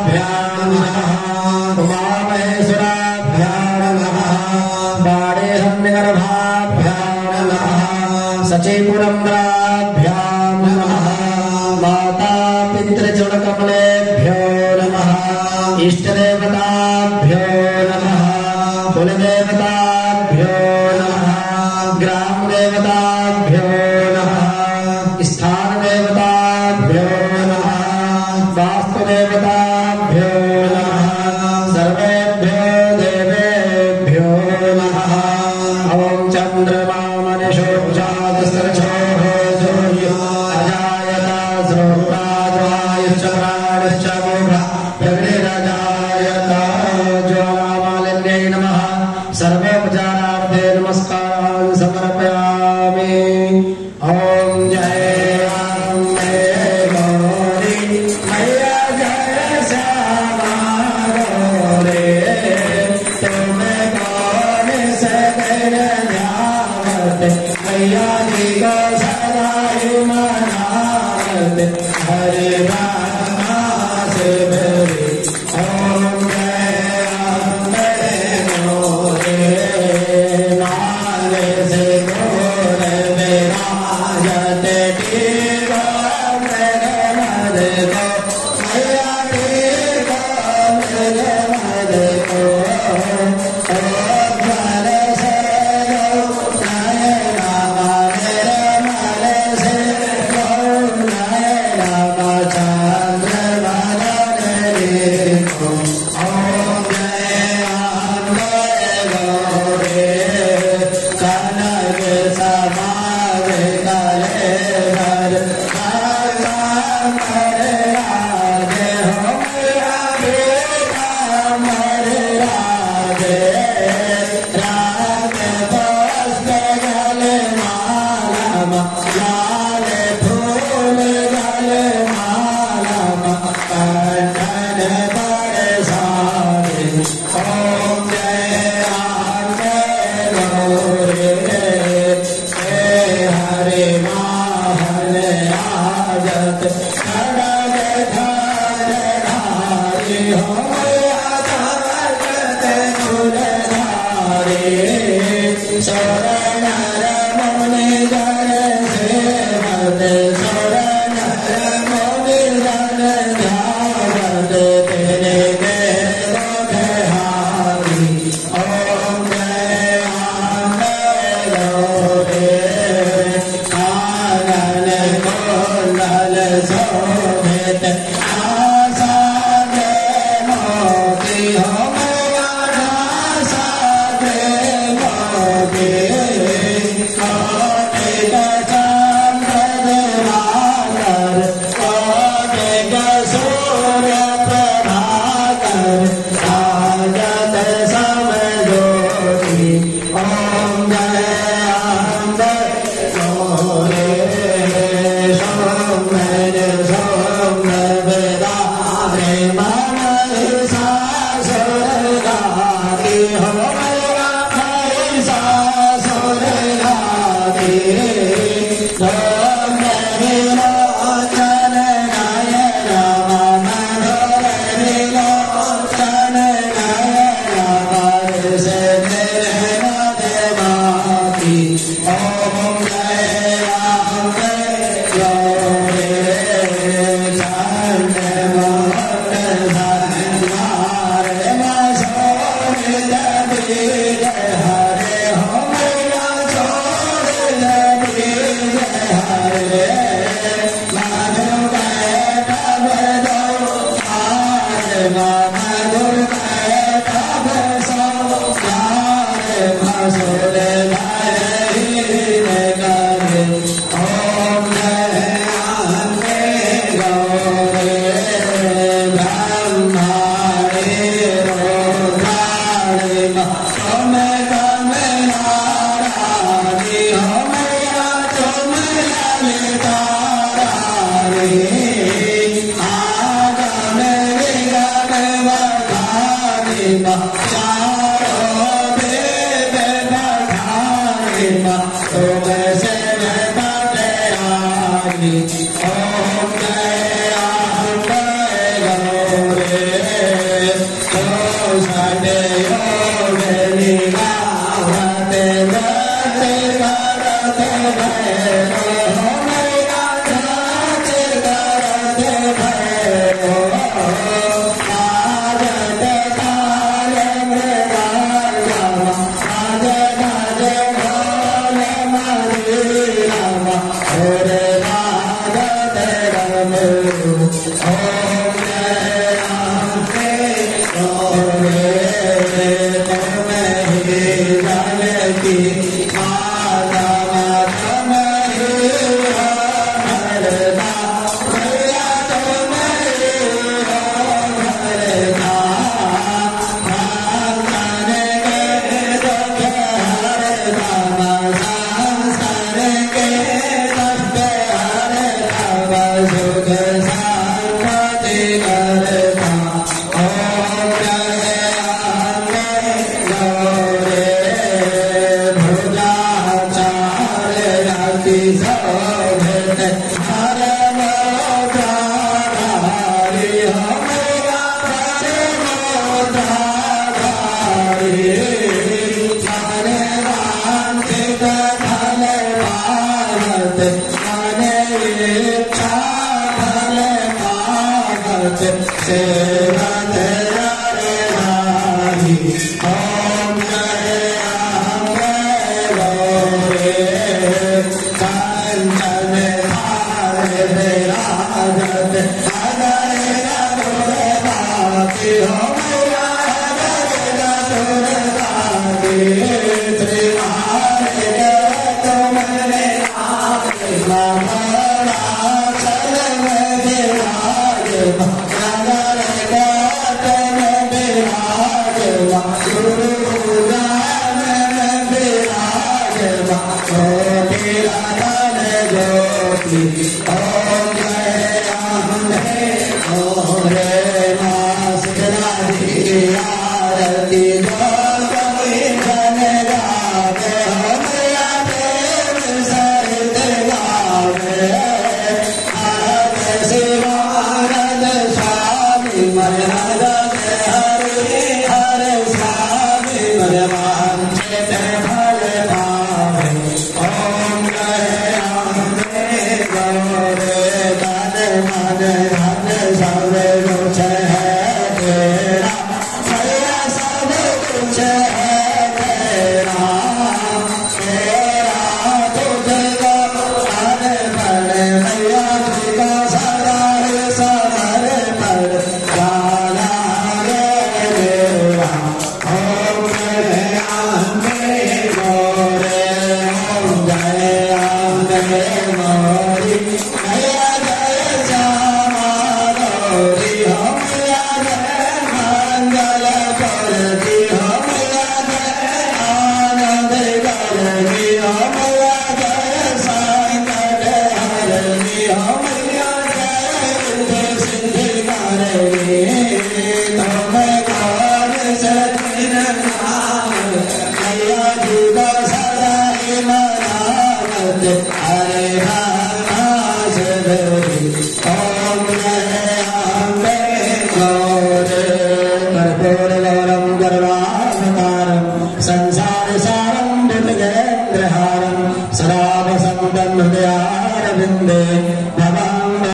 नमः उमामहेश्वराभ्यां नमः बाणेरण्यगर्भाभ्यां नमः सचीपुरम्बराभ्यां नमः माता पितृचरणकमलेभ्यो नमः इष्टदेवताभ्यो नमः कुलदेवताभ्यो नमः ग्रामदेवताभ्यो नमः स्थानदेवताभ्यो नमः वास्तुदेवताभ्यो नमः सर्वेभ्यो देवेभ्यो नमः ॐ चन्द्रमा मनुषोऽजातसरछोः सूर्यो अजायता स्रोत्राद्वायुश्च प्राणश्च मोघः प्रकृतिरजायता ज्वालामालिन्यै नमः सर्वोपचारार्थे नमस्कारान् समर्पयामि। ॐ जय अम्बे गौरी मैया जय श्यामा गौरी तुम्हें कौन से ध्यावत मैया जी को सदा ही मनावत हरे रामा से भरे। ॐ जय अम्बे गौरी माले से गोर विराजत टीका मेरे मद को मैया टीका मेरे मद को घर से नयना मेरे मद से नयना चंद्र बदन को। ॐ जय अम्बे गौरी कनक समाज कले भर राधे हो मैया बेटा मर राधे राधे पुष्प गले माला लाल फूल गले माला कंठन बरसाने। ॐ जय अम्बे गौरी हे हरे मोहन आजत खड़ग धारी हो मैया ताकत गुणधारी शरण मुनि जन सेवत शरण मुनि जन ध्यावत तेरे हारी। ॐ जय अम्बे गौरी कानन कुंडल शोभित आसादे मोती हो मैया आसादे मोती कोटिक चंद्र दिवाकर कोटिक सूर्य प्रभाकर राजत समज्योति। ॐ जय अम्बे गौरी सौम्य सौम्य वेदारे महिषासुरगाति हो मैया महिषासुरगाति सौम्य विलोचन नयन मनोहर विलोचन नयन से निर्मल माति। ॐ जय अम्बे गौरी चंद्रमोहन संहारे शोभित बीज हरे हो मैया शोभित बीज हरे मधु कैटभ दो मधु कैटभ सो मसुर करे। ॐ जय अम्बे गौरी ब्रह्माणि रुद्राणि तुम नारायणी हो मैया तुम ललिता रानी आगम विगम बखानी चारों वेद बखानी तुम से बटयानी। ॐ जय अम्बे गौरी Oh